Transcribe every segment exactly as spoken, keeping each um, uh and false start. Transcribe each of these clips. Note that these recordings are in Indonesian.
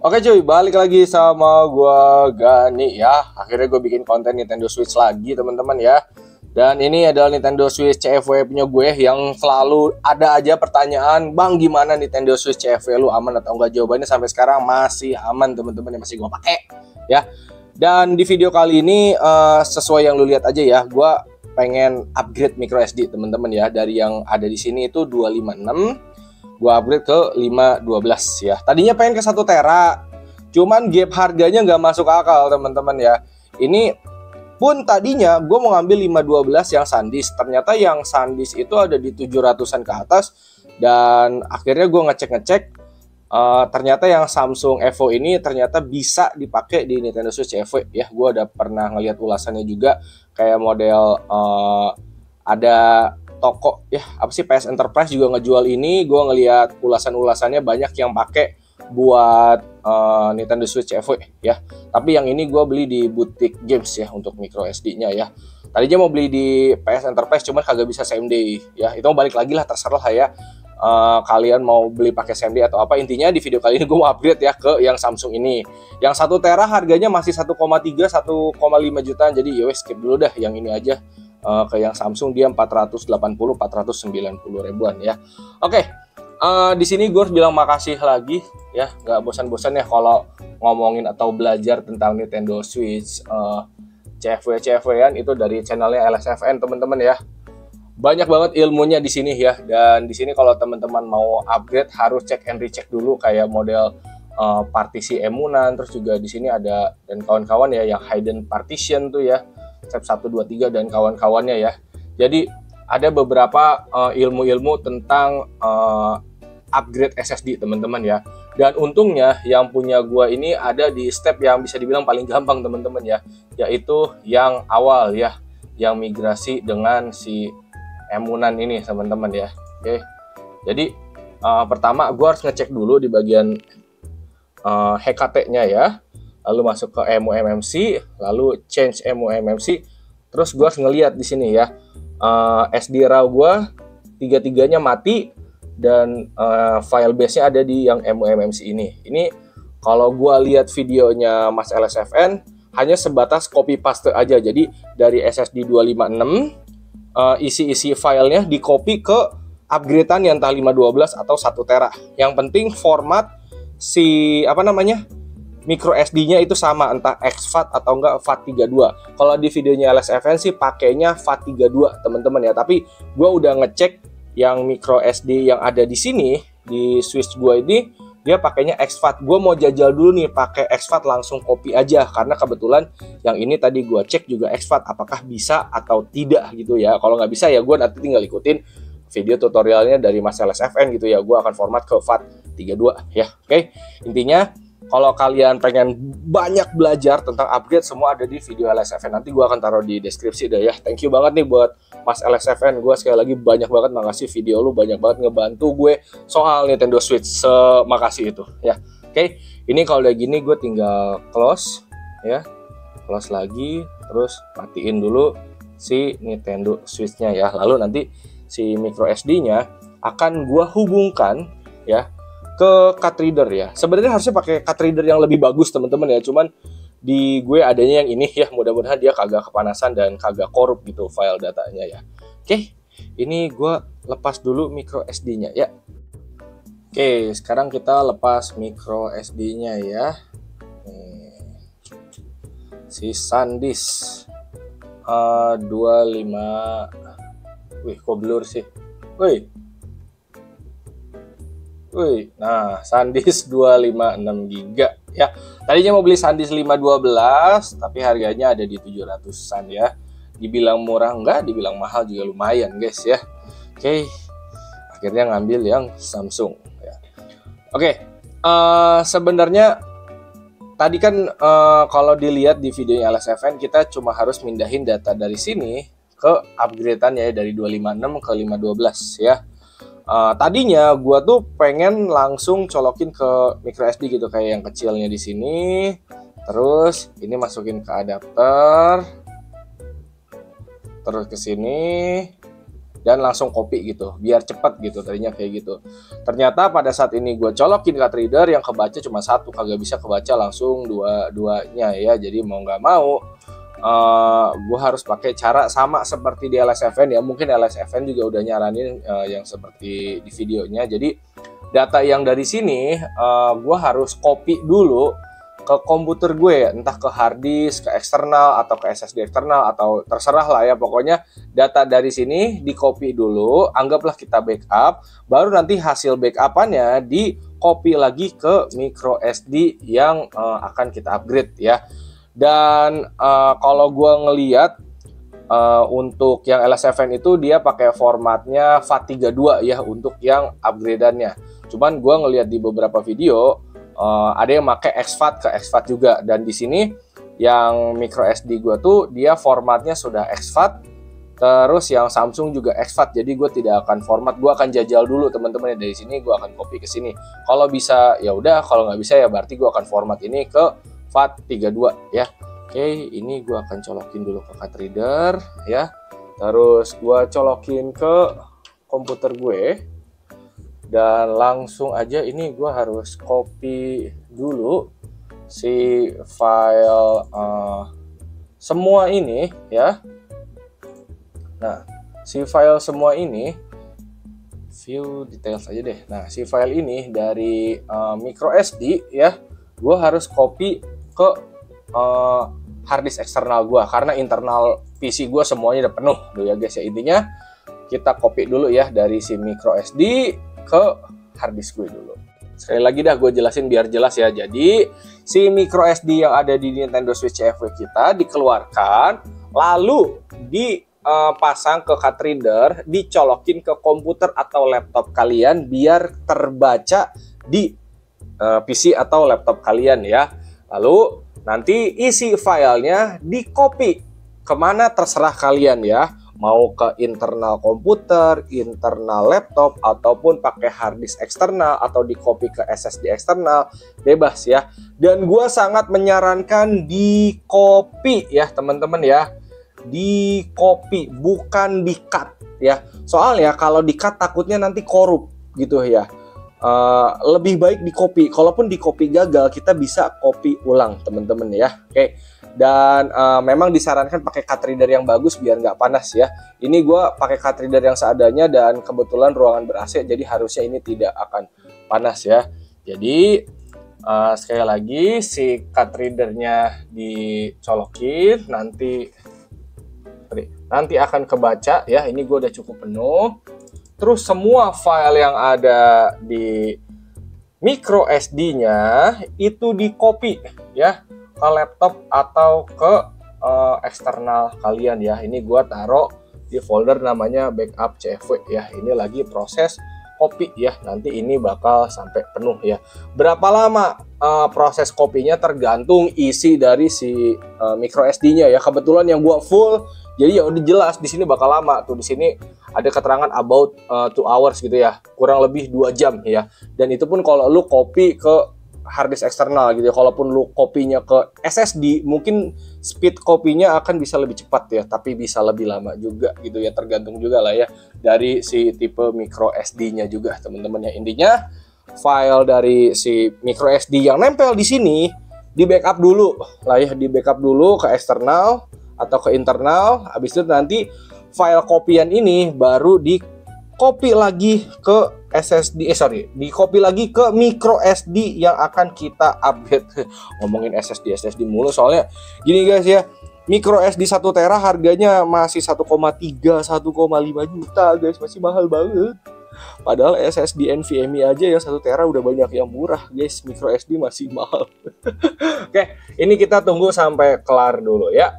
Oke cuy, balik lagi sama gua Gani ya. Akhirnya gue bikin konten Nintendo Switch lagi teman-teman ya. Dan ini adalah Nintendo Switch C F W punya gue yang selalu ada aja pertanyaan, "Bang, gimana Nintendo Switch C F W lu aman atau enggak?" Jawabannya sampai sekarang masih aman teman-teman, yang masih gua pakai ya. Dan di video kali ini uh, sesuai yang lu lihat aja ya, gua pengen upgrade micro S D teman-teman ya, dari yang ada di sini itu dua lima enam gua upgrade ke lima dua belas ya. Tadinya pengen ke satu tera, cuman gap harganya nggak masuk akal teman-teman ya. Ini pun tadinya gue mau ngambil lima dua belas yang SanDisk, ternyata yang SanDisk itu ada di tujuh ratusan ke atas. Dan akhirnya gue ngecek-ngecek, uh, ternyata yang Samsung Evo ini ternyata bisa dipakai di Nintendo Switch C F W ya. Gue udah pernah ngeliat ulasannya juga, kayak model uh, ada toko ya, apa sih, P S Enterprise juga ngejual ini. Gue ngeliat ulasan-ulasannya banyak yang pakai buat uh, Nintendo Switch C F W ya. Tapi yang ini gue beli di butik games ya untuk micro S D-nya ya. Tadinya mau beli di P S Enterprise cuman kagak bisa same day ya. Itu balik lagi lah, terserah lah ya. Uh, kalian mau beli pakai same day atau apa. Intinya di video kali ini gue mau upgrade ya ke yang Samsung ini. Yang satu tera harganya masih satu koma tiga satu koma lima jutaan. Jadi ya wes skip dulu dah yang ini aja. Uh, ke yang Samsung dia empat ratus delapan puluh empat ratus sembilan puluh ribuan ya. Oke. Okay. Uh, di sini gue harus bilang makasih lagi ya, nggak bosan-bosan ya kalau ngomongin atau belajar tentang Nintendo Switch uh, C F W C F W-an itu dari channelnya L S F N teman-teman ya. Banyak banget ilmunya di sini ya. Dan di sini kalau teman-teman mau upgrade harus cek and recheck dulu, kayak model uh, partisi emunan, terus juga di sini ada dan kawan-kawan ya yang hidden partition tuh ya, step satu dua tiga dan kawan-kawannya ya. Jadi ada beberapa uh, ilmu-ilmu tentang uh, upgrade S S D teman-teman ya. Dan untungnya yang punya gua ini ada di step yang bisa dibilang paling gampang teman-teman ya, yaitu yang awal ya, yang migrasi dengan si emunan ini teman-teman ya. Oke. Jadi uh, pertama gua harus ngecek dulu di bagian uh, H K T-nya ya. Lalu masuk ke emu M M C, lalu change emu M M C. Terus gua harus ngelihat di sini ya. Uh, S D RAW gua tiga-tiganya mati. Dan uh, file base-nya ada di yang emu M M C ini. Ini kalau gua lihat videonya Mas L S F N hanya sebatas copy paste aja. Jadi dari S S D dua lima enam uh, isi-isi filenya di copy ke upgrade-an yang entah lima dua belas atau satu tera. Yang penting format si apa namanya? micro S D-nya itu sama, entah X FAT atau enggak FAT tiga dua. Kalau di videonya L S F N sih pakainya FAT tiga dua teman-teman ya. Tapi gua udah ngecek yang micro S D yang ada di sini di Switch gua ini dia pakainya X FAT. Gua mau jajal dulu nih pakai X FAT langsung copy aja, karena kebetulan yang ini tadi gua cek juga X FAT apakah bisa atau tidak gitu ya. Kalau nggak bisa ya gua nanti tinggal ikutin video tutorialnya dari Mas L S F N gitu ya. Gua akan format ke FAT tiga dua ya. Oke. Intinya kalau kalian pengen banyak belajar tentang upgrade, semua ada di video L S F N. Nanti gue akan taruh di deskripsi deh ya. Thank you banget nih buat Mas L S F N. Gue sekali lagi banyak banget makasih, video lu banyak banget ngebantu gue soal Nintendo Switch. Semakasih itu ya. Oke, ini kalau udah gini gue tinggal close ya. Close lagi, terus matiin dulu si Nintendo Switch-nya ya. Lalu nanti si micro S D-nya akan gue hubungkan ya ke card reader ya. Sebenarnya harusnya pakai card reader yang lebih bagus teman-teman ya, cuman di gue adanya yang ini ya. Mudah-mudahan dia kagak kepanasan dan kagak korup gitu file datanya ya. Oke, ini gue lepas dulu micro S D-nya ya. Oke, sekarang kita lepas micro S D-nya ya. Nih, si SanDisk uh, dua puluh lima. Wih, kok blur sih. Wih. Wih, nah SanDisk dua lima enam giga ya. Tadinya mau beli SanDisk lima dua belas, tapi harganya ada di tujuh ratusan ya. Dibilang murah enggak, dibilang mahal juga lumayan guys ya. Oke, akhirnya ngambil yang Samsung ya. Oke, uh, sebenarnya tadi kan uh, kalau dilihat di videonya L S F N, kita cuma harus mindahin data dari sini ke upgrade-annya ya, dari dua lima enam ke lima dua belas ya. Uh, tadinya gua tuh pengen langsung colokin ke micro S D gitu, kayak yang kecilnya di sini. Terus ini masukin ke adapter. Terus ke sini. dan langsung copy gitu, biar cepet gitu, tadinya kayak gitu. Ternyata pada saat ini gue colokin card reader, yang kebaca cuma satu, kagak bisa kebaca langsung dua-duanya ya. Jadi mau nggak mau uh, gue harus pakai cara sama seperti di L S F N ya. Mungkin L S F N juga udah nyaranin uh, yang seperti di videonya. Jadi data yang dari sini uh, gue harus copy dulu ke komputer gue ya, entah ke hard disk, ke eksternal, atau ke S S D eksternal, atau terserah lah ya. Pokoknya data dari sini di copy dulu, anggaplah kita backup, baru nanti hasil backupannya di copy lagi ke micro S D yang uh, akan kita upgrade ya. Dan uh, kalau gue ngeliat uh, untuk yang L S F N itu dia pakai formatnya FAT tiga puluh dua ya untuk yang upgradeannya. Cuman gue ngeliat di beberapa video Uh, ada yang pakai exFAT ke exFAT juga, dan di sini yang micro S D gue tuh dia formatnya sudah exFAT, terus yang Samsung juga exFAT. Jadi gue tidak akan format, gue akan jajal dulu teman-teman ya, dari sini gue akan copy ke sini. Kalau bisa ya udah, kalau nggak bisa ya berarti gue akan format ini ke FAT tiga puluh dua ya. Oke, ini gue akan colokin dulu ke card reader ya, terus gue colokin ke komputer gue. Dan langsung aja ini gue harus copy dulu si file uh, semua ini ya. Nah, si file semua ini, view details aja deh. Nah, si file ini dari uh, micro S D ya, gue harus copy ke uh, hard disk eksternal gue, karena internal P C gue semuanya udah penuh tuh ya guys ya. Intinya kita copy dulu ya dari si micro S D ke hard disk gue dulu. Sekali lagi dah gue jelasin biar jelas ya. Jadi si micro S D yang ada di Nintendo Switch C F W kita dikeluarkan, lalu dipasang ke card reader, dicolokin ke komputer atau laptop kalian biar terbaca di uh, P C atau laptop kalian ya. Lalu nanti isi filenya di copy kemana terserah kalian ya. Mau ke internal komputer, internal laptop, ataupun pakai hard disk eksternal, atau di copy ke S S D eksternal, bebas ya. Dan gue sangat menyarankan di copy ya teman-teman ya, di copy bukan di cut ya. Soalnya kalau di cut takutnya nanti korup gitu ya. Uh, lebih baik di copy. Kalaupun di copy gagal, kita bisa copy ulang teman-teman ya. Oke. Dan uh, memang disarankan pakai card reader yang bagus biar nggak panas ya. Ini gue pakai card reader yang seadanya, dan kebetulan ruangan ber A C, jadi harusnya ini tidak akan panas ya. Jadi uh, sekali lagi si card readernya dicolokin, nanti nanti akan kebaca ya. Ini gue udah cukup penuh. Terus semua file yang ada di micro S D-nya itu di copy ya ke laptop atau ke uh, eksternal kalian ya. Ini gua taruh di folder namanya backup C F W ya. Ini lagi proses copy ya. Nanti ini bakal sampai penuh ya. Berapa lama uh, proses kopinya tergantung isi dari si uh, micro S D-nya ya. Kebetulan yang gua full, jadi ya udah jelas di sini bakal lama tuh. Di sini ada keterangan about uh, two hours gitu ya. Kurang lebih dua jam ya. Dan itu pun kalau lu copy ke hard disk eksternal gitu ya. Kalaupun lu kopinya ke S S D, mungkin speed kopinya akan bisa lebih cepat ya, tapi bisa lebih lama juga gitu ya, tergantung juga lah ya dari si tipe micro S D-nya juga teman-teman ya. Intinya file dari si micro S D yang nempel di sini di backup dulu lah ya, di backup dulu ke eksternal atau ke internal. Habis itu nanti file kopian ini baru di copy lagi ke S S D, eh sorry, di copy lagi ke micro S D yang akan kita upgrade. Ngomongin S S D S S D mulu, soalnya gini guys ya, micro S D satu tera harganya masih satu koma tiga, satu koma lima juta guys, masih mahal banget. Padahal S S D NVMe aja yang satu tera udah banyak yang murah guys, micro S D masih mahal. Oke, ini kita tunggu sampai kelar dulu ya.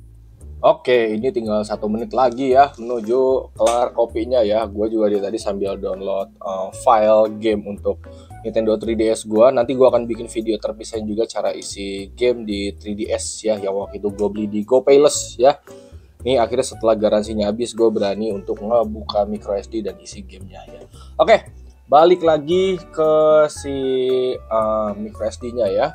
Oke, ini tinggal satu menit lagi ya menuju kelar kopinya ya. Gue juga dari tadi sambil download uh, file game untuk Nintendo tiga D S gue. Nanti gue akan bikin video terpisah juga cara isi game di tiga D S ya, yang waktu itu gue beli di GoPayless ya. Ini akhirnya setelah garansinya habis, gue berani untuk ngebuka micro S D dan isi gamenya ya. Oke, balik lagi ke si uh, micro S D-nya ya,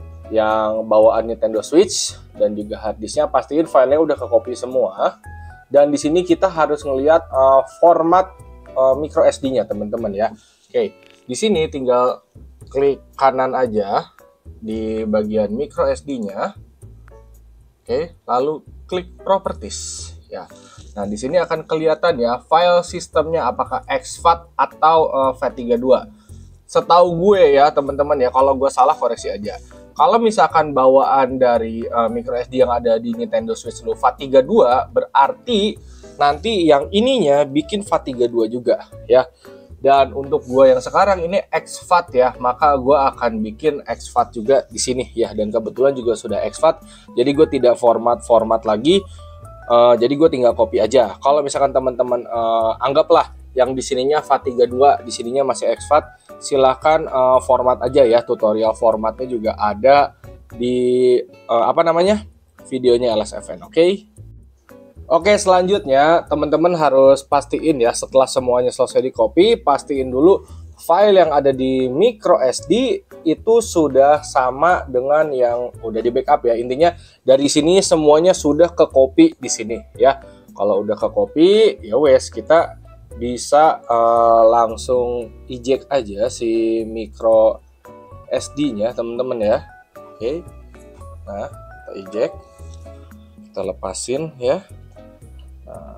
yang bawaan Nintendo Switch, dan juga harddisknya pastiin filenya udah ke copy semua. Dan di sini kita harus ngelihat uh, format uh, micro S D-nya teman-teman ya. Oke, di sini tinggal klik kanan aja di bagian micro S D-nya. Oke, lalu klik properties ya. Nah, di sini akan kelihatan ya file sistemnya apakah exFAT atau uh, FAT tiga puluh dua. Setahu gue ya teman-teman ya, kalau gue salah koreksi aja. Kalau misalkan bawaan dari uh, micro S D yang ada di Nintendo Switch lu FAT tiga puluh dua, berarti nanti yang ininya bikin FAT tiga puluh dua juga ya. Dan untuk gue yang sekarang ini exFAT ya, maka gue akan bikin exFAT juga di sini ya. Dan kebetulan juga sudah exFAT, jadi gue tidak format-format lagi. Uh, jadi gue tinggal copy aja. Kalau misalkan teman-teman uh, anggaplah yang di sininya FAT tiga puluh dua, di sininya masih exFAT, silahkan uh, format aja ya. Tutorial formatnya juga ada di uh, apa namanya videonya L S F N. Oke okay? Oke, selanjutnya teman-teman harus pastiin ya, setelah semuanya selesai di copy, pastiin dulu file yang ada di micro S D itu sudah sama dengan yang udah di backup ya. Intinya dari sini semuanya sudah ke copy di sini ya. Kalau udah ke copy ya wes, kita bisa uh, langsung eject aja si micro S D-nya teman-teman ya. Oke. Nah, kita eject. Kita lepasin ya. Nah,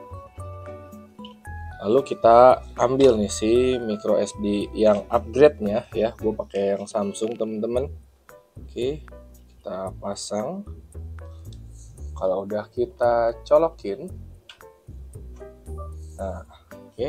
lalu kita ambil nih si micro S D yang upgrade-nya ya. Gue pakai yang Samsung teman-teman. Oke, kita pasang. Kalau udah kita colokin. Nah, oke.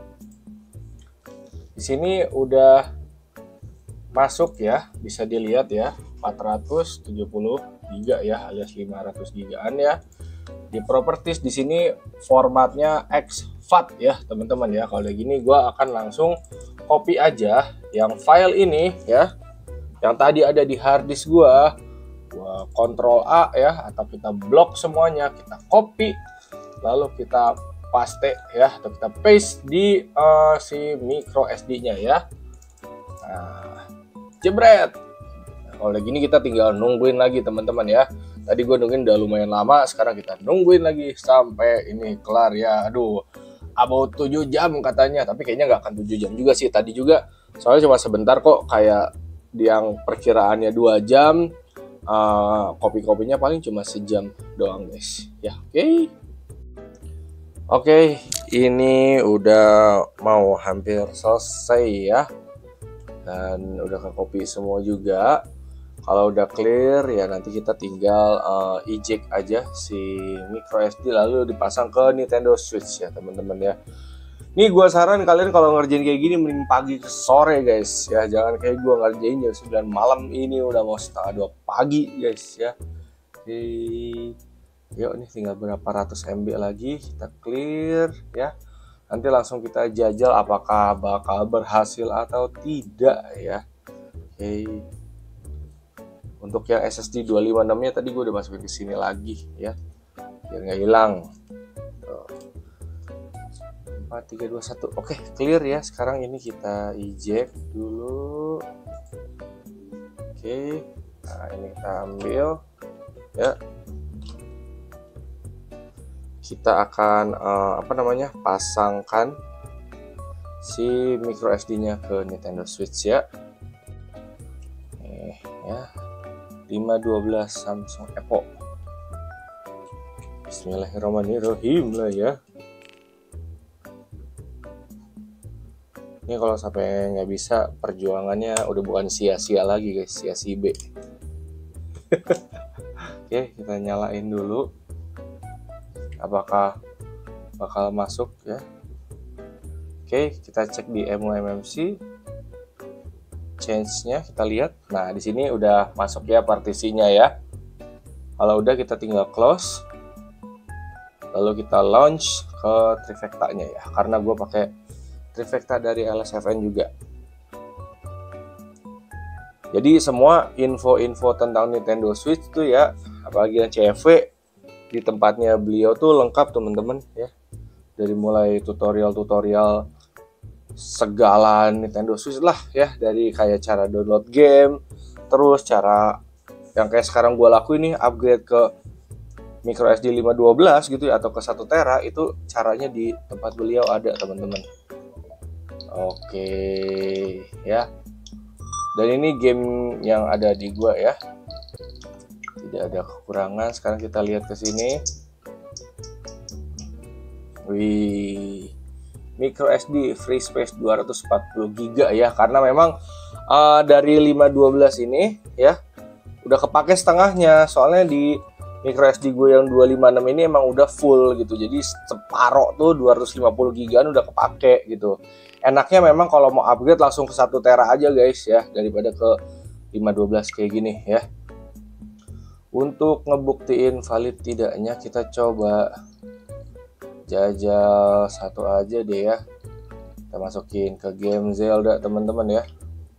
Di sini udah masuk ya, bisa dilihat ya, empat ratus tujuh puluh giga ya, alias lima ratus gigaan ya. Di properties di sini formatnya exFAT ya, teman-teman ya. Kalau gini gua akan langsung copy aja yang file ini ya. Yang tadi ada di hard disk gua. Gua Ctrl A ya, atau kita blok semuanya, kita copy lalu kita paste ya, atau kita paste di uh, si micro S D-nya ya. Nah, jebret. Nah, kalau gini kita tinggal nungguin lagi teman-teman ya. Tadi gue nungguin udah lumayan lama, sekarang kita nungguin lagi sampai ini kelar ya. Aduh, about tujuh jam katanya, tapi kayaknya nggak akan tujuh jam juga sih. Tadi juga soalnya cuma sebentar kok, kayak yang perkiraannya dua jam, uh, kopi-kopinya paling cuma sejam doang guys. Ya, oke. Okay. Oke, ini udah mau hampir selesai ya. Dan udah ke copy semua juga. Kalau udah clear ya nanti kita tinggal uh, eject aja si micro S D lalu dipasang ke Nintendo Switch ya teman-teman ya. Nih gue saran kalian kalau ngerjain kayak gini mending pagi ke sore guys ya. Jangan kayak gue ngerjain jam sembilan malam, ini udah mau setengah dua pagi guys ya. Oke. Yuk nih tinggal berapa ratus M B lagi, kita clear ya. Nanti langsung kita jajal apakah bakal berhasil atau tidak ya. Oke. Untuk yang S S D dua lima enam nya tadi gue udah masukin ke sini lagi ya, biar nggak hilang. empat tiga dua satu. Oke, clear ya. Sekarang ini kita eject dulu. Oke. Nah, ini kita ambil ya. Kita akan uh, apa namanya pasangkan si micro S D-nya ke Nintendo Switch ya. Eh, ya lima dua belas Samsung Evo. Bismillahirrahmanirrahim lah ya. Ini kalau sampai nggak bisa, perjuangannya udah bukan sia-sia lagi guys, sia-sia B. Oke, kita nyalain dulu. Apakah bakal masuk ya. Oke, kita cek di M U M M C change-nya, kita lihat. Nah, di sini udah masuk ya partisinya ya. Kalau udah kita tinggal close. Lalu kita launch ke Trifecta-nya ya, karena gue pakai Trifecta dari L S F N juga. Jadi semua info-info tentang Nintendo Switch tuh ya, apalagi yang C F W, di tempatnya beliau tuh lengkap teman-teman ya. Dari mulai tutorial-tutorial segala Nintendo Switch lah ya, dari kayak cara download game, terus cara yang kayak sekarang gue lakuin nih, upgrade ke micro S D lima dua belas gitu ya, atau ke satu tera, itu caranya di tempat beliau ada teman-teman. Oke ya. Dan ini game yang ada di gua ya. Tidak ada kekurangan. Sekarang kita lihat ke sini. Wih, micro S D free space dua ratus empat puluh giga ya, karena memang uh, dari lima dua belas ini ya udah kepake setengahnya. Soalnya di micro S D gue yang dua lima enam ini emang udah full gitu, jadi separoh tuh dua ratus lima puluh gigaan udah kepake gitu. Enaknya memang kalau mau upgrade langsung ke satu tera aja guys ya, daripada ke lima dua belas kayak gini ya. Untuk ngebuktiin valid tidaknya, kita coba jajal satu aja deh ya. Kita masukin ke game Zelda teman-teman ya.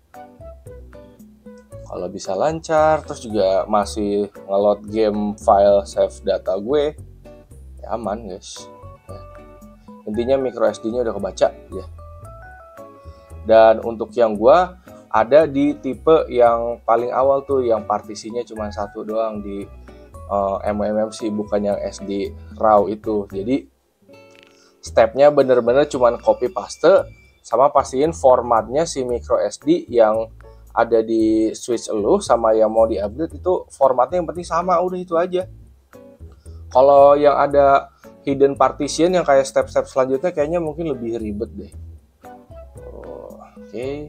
Kalau bisa lancar, terus juga masih ngeload game file save data gue, ya aman guys ya. Intinya micro S D nya udah kebaca ya. Dan untuk yang gue ada di tipe yang paling awal tuh, yang partisinya cuma satu doang di uh, M M M C, bukan yang S D RAW itu. Jadi stepnya bener-bener cuman copy paste, sama pastiin formatnya si micro S D yang ada di switch elu sama yang mau di-upgrade itu formatnya yang penting sama, udah itu aja. Kalau yang ada hidden partition yang kayak step-step selanjutnya kayaknya mungkin lebih ribet deh. Oh, oke. Okay.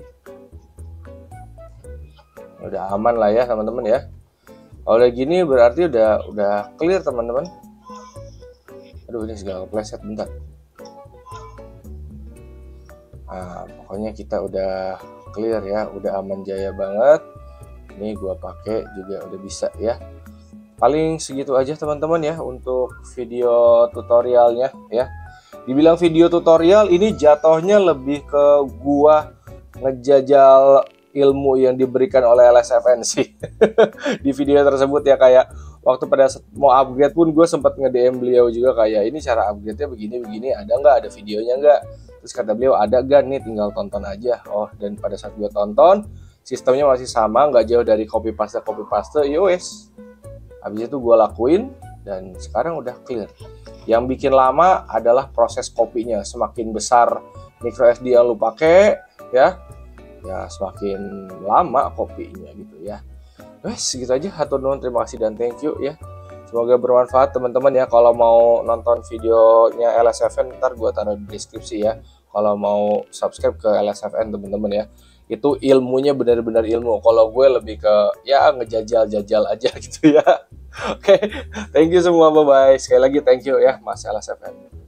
Udah aman lah ya teman-teman ya. Kalau udah gini berarti udah udah clear teman-teman. Aduh, ini segala kepleset bentar. Nah, pokoknya kita udah clear ya, udah aman jaya banget. Ini gua pakai juga udah bisa ya. Paling segitu aja teman-teman ya untuk video tutorialnya ya. Dibilang video tutorial, ini jatuhnya lebih ke gua ngejajal ilmu yang diberikan oleh L S F N sih di video tersebut ya. Kayak waktu pada mau upgrade pun gue sempat nge-D M beliau juga, kayak ini cara upgrade-nya begini-begini, ada nggak, ada videonya nggak? Terus kata beliau ada gan nih, tinggal tonton aja. Oh, dan pada saat gue tonton sistemnya masih sama, nggak jauh dari copy paste copy paste. Yowes, habis itu gue lakuin dan sekarang udah clear. Yang bikin lama adalah proses kopinya. Semakin besar micro S D yang lu pakai ya, ya semakin lama kopinya gitu ya. Wes, segitu aja. Hatur nuhun, terima kasih dan thank you ya. Semoga bermanfaat teman-teman ya. Kalau mau nonton videonya L S F N, ntar gue taruh di deskripsi ya. Kalau mau subscribe ke L S F N teman-teman ya, itu ilmunya benar-benar ilmu. Kalau gue lebih ke ya ngejajal-jajal aja gitu ya. Oke, okay. Thank you semua, bye-bye. Sekali lagi thank you ya Mas L S F N.